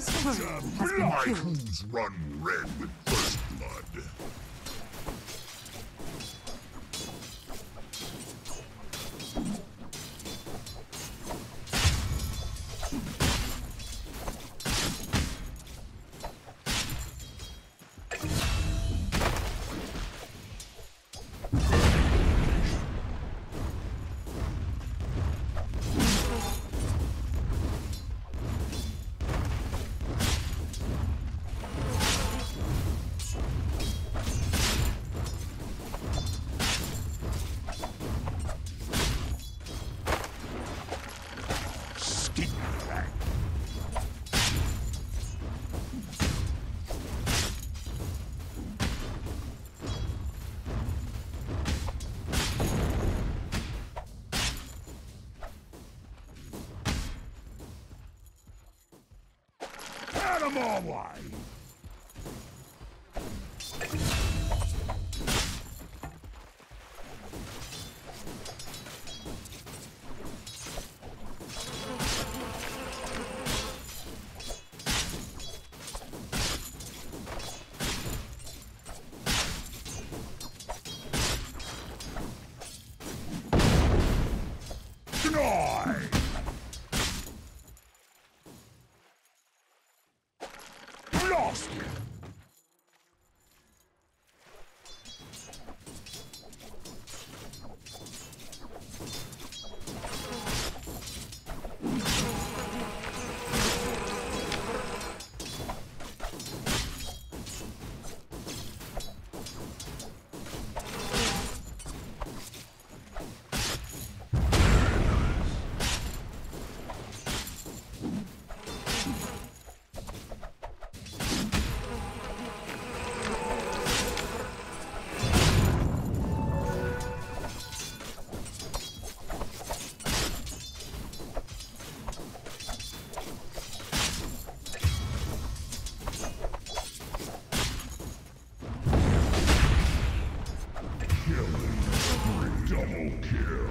Dire's courier has been My killed. hooves run red with first blood. Animal wine! Deny! Lost! Double kill.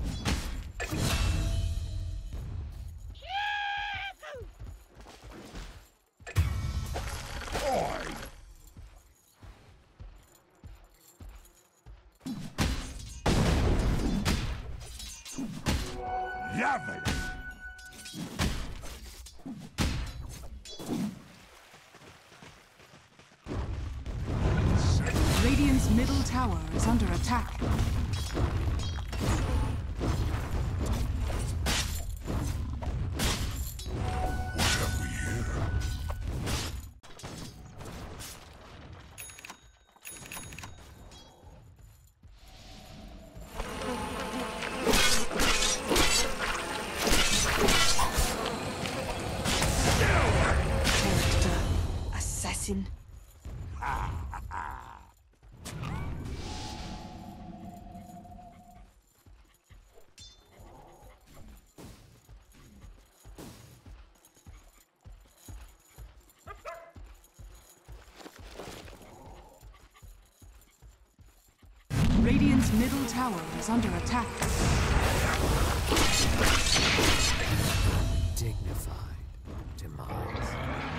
Oi! Lovely! Radiant's middle tower is under attack. What have we here? Character. Assassin. Radiant's middle tower is under attack. Dignified demise.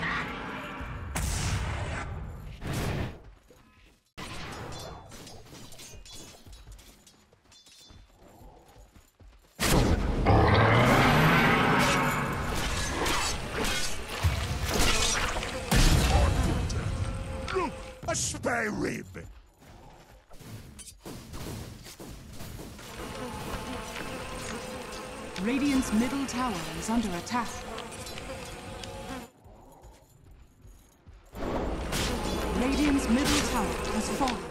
Look! A spare rib! Radiant's middle tower is under attack. Radiant's middle tower has fallen.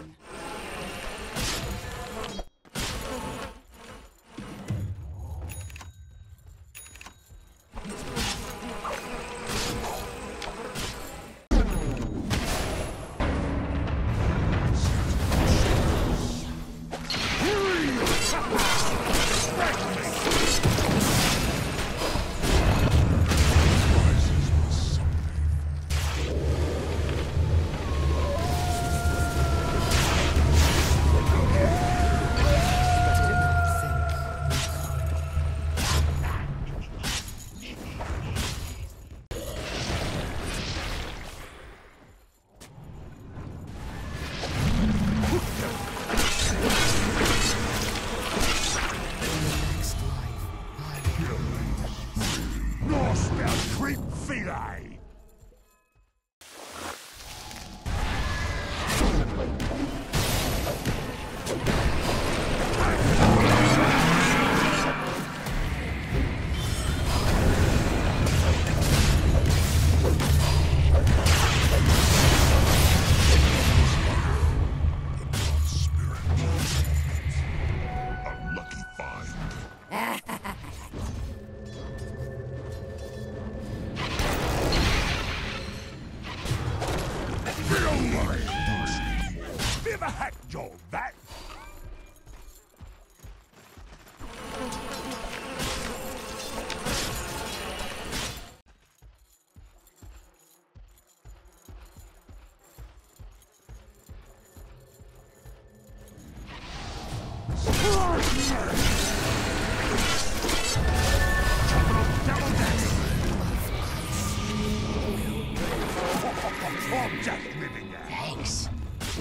Thanks.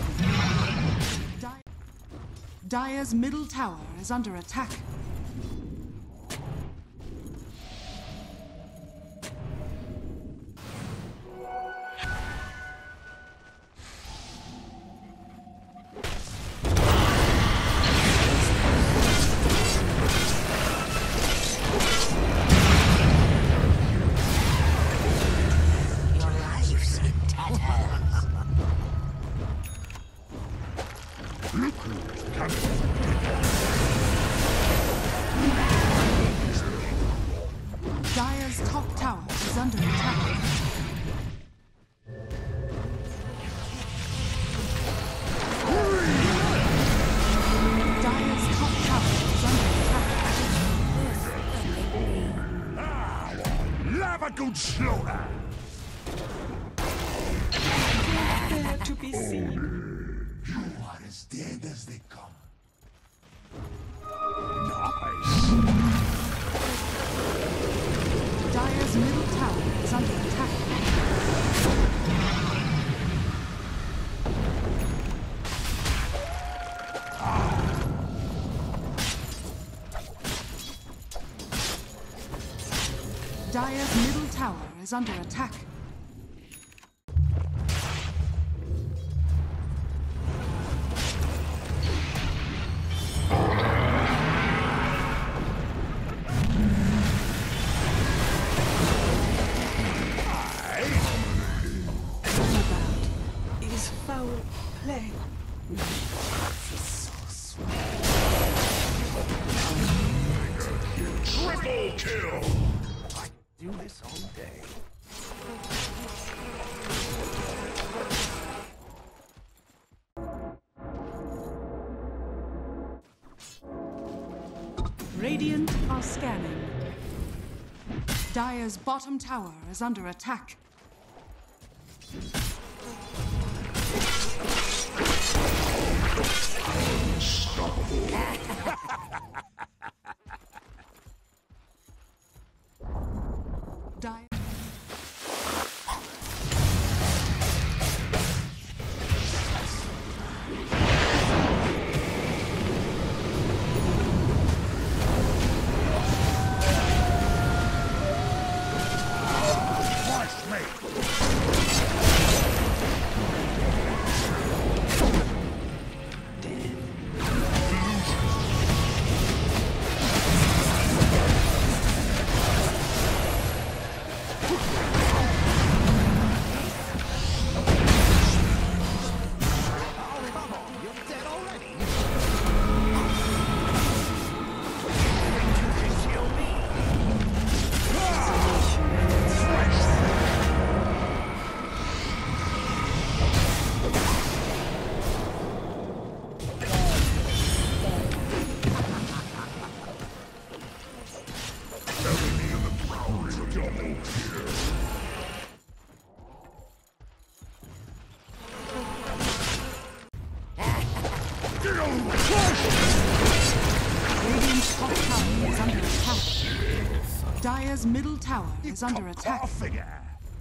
Dire's middle tower is under attack. Your life's in tatters. Look who's coming. Dire's top tower is under attack. Dire's top tower is under attack. Lava good slaughter. There to be seen. You are as dead as they come. Nice. Dire's middle tower is under attack. Dire's middle tower is under attack. Is foul play. Triple kill. Do this all day. Radiant are scanning. Dire's bottom tower is under attack. Dire. Twice mate. Radiant's top tower is under attack. Dire's middle tower is under attack. Figure.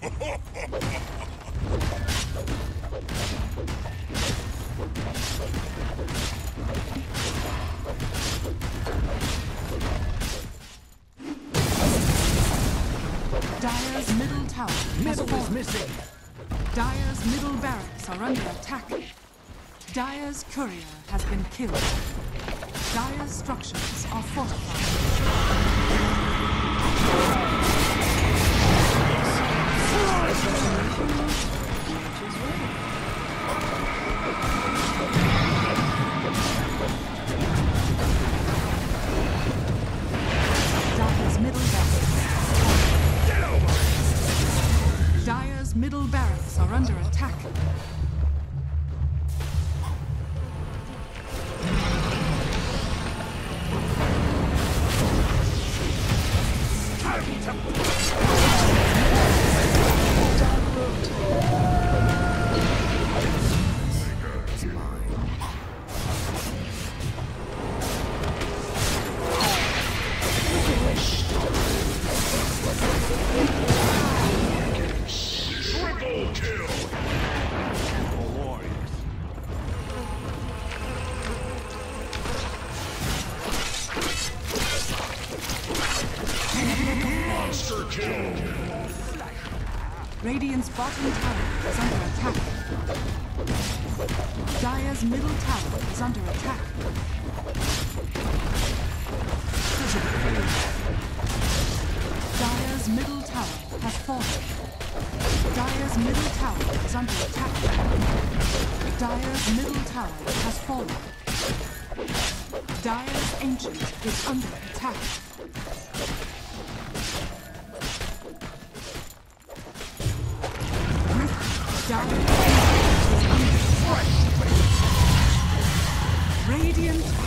Dire's middle tower has fallen. Missing. Dire's middle barracks are under attack. Dire's courier has been killed. Dire's structures are fortified. Dire's middle barracks. Dire's middle barracks are under attack. Radiant's bottom tower is under attack. Dire's middle tower is under attack. Dire's middle tower has fallen. Dire's middle tower is under attack. Dire's middle tower has fallen. Dire's ancient is under attack. Dire's ancient is under attack. Radiant